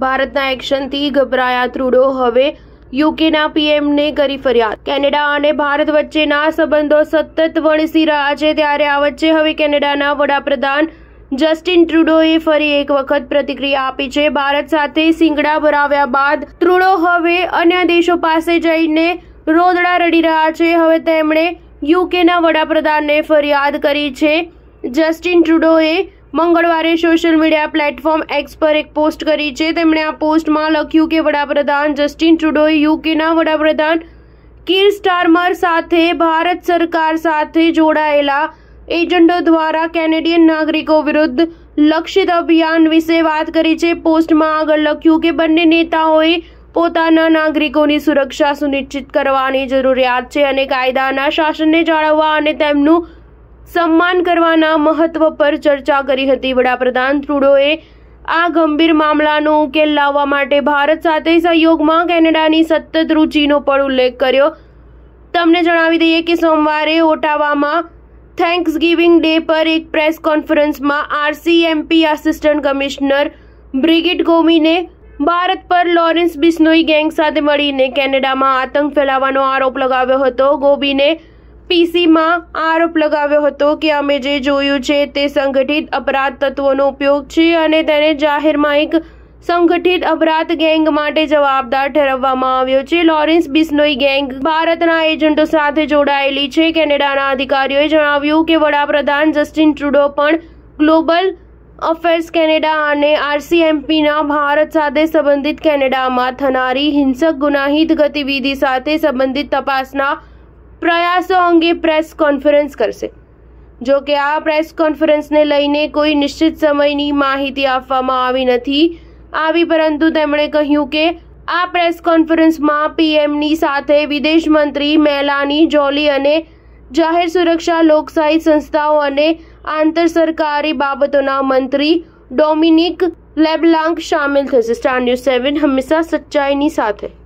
ભારતના એક્શનથી ગભરાયા ટ્રુડો હવે યુકેના પીએમને કરી ફરિયાદ। કેનેડા અને ભારત વચ્ચેના સંબંધો સતત વણસી રહ્યા છે, ત્યારે આ વચ્ચે હવે કેનેડાના વડાપ્રધાન જસ્ટિન ટ્રુડોએ ફરી એક વખત પ્રતિક્રિયા આપી છે। ભારત સાથે શિંગડા ભરાવ્યા બાદ ટ્રુડો હવે અન્ય દેશો પાસે જઈને રોદડા રડી રહ્યા છે। હવે તેમણે યુકેના વડાપ્રધાનને ફરિયાદ કરી છે। જસ્ટિન ટ્રુડોએ મંગળવારે સોશિયલ મીડિયા પ્લેટફોર્મ એક્સ પર એક પોસ્ટ કરી છે। તેમણે આ પોસ્ટમાં લખ્યું કે વડાપ્રધાન જસ્ટિન ટ્રુડોએ યુકેના વડાપ્રધાન કીર સ્ટારમર સાથે ભારત સરકાર સાથે જોડાયેલા એજન્ટો દ્વારા કેનેડિયન નાગરિકો વિરુદ્ધ લક્ષિત અભિયાન વિશે વાત કરી છે। પોસ્ટમાં આગળ લખ્યું કે બંને નેતાઓએ પોતાના નાગરિકોની સુરક્ષા સુનિશ્ચિત કરવાની જરૂરિયાત છે અને કાયદાના શાસનને જાળવવા અને તેમનું સન્માન કરવાના મહત્વ પર ચર્ચા કરી હતી। વડાપ્રધાન ટ્રુડોએ આ ગંભીર મામલાનો ઉકેલ લાવવા માટે ભારત સાથે સહયોગમાં કેનેડાની સતત રુચિનો પણ ઉલ્લેખ કર્યો। તમને જણાવી દઈએ કે સોમવારે ઓટાવામાં થેન્ક્સગિવિંગ ડે પર એક પ્રેસ કોન્ફરન્સમાં આરસીએમપી આસિસ્ટન્ટ કમિશનર બ્રિગિટ ગોમીને ભારત પર લોરેન્સ બિશ્નોઈ ગેંગ સાથે મળીને કેનેડામાં આતંક ફેલાવવાનો આરોપ લગાવ્યો હતો। ગોબીને પીસીમાં આરોપ લગાવ્યો હતો કે અમે જે જોયું છે તે સંગઠિત અપરાધ તત્વોનો ઉપયોગ છે અને તેને જાહેરમાં એક સંગઠિત અપરાધ ગેંગ માટે જવાબદાર ઠેરવવામાં આવ્યો છે। લોરેન્સ બિશ્નોઈ ગેંગ ભારતના એજન્ટો સાથે જોડાયેલી છે। કેનેડાના અધિકારીઓએ જણાવ્યું કે વડાપ્રધાન જસ્ટિન ટ્રુડો પણ ગ્લોબલ અફેર્સ કેનેડા અને આરસીએમપીના ભારત સાથે સંબંધિત કેનેડામાં થનારી હિંસક ગુનાહિત ગતિવિધિ સાથે સંબંધિત તપાસના પ્રયાસો અંગે પ્રેસ કોન્ફરન્સ કરશે। જો કે આ પ્રેસ કોન્ફરન્સને લઈને કોઈ નિશ્ચિત સમયની માહિતી આપવામાં આવી પરંતુ તેમણે કહ્યું કે આ પ્રેસ કોન્ફરન્સમાં પીએમની સાથે વિદેશ મંત્રી મેલાની જોલી અને જાહેર સુરક્ષા લોકશાહી સંસ્થાઓ અને આંતર સરકારી બાબતોના મંત્રી ડોમિનિક લેબ્લાંક શામેલ થશે। સ્ટાર ન્યૂઝ 7 હંમેશા સચ્ચાઈની સાથે।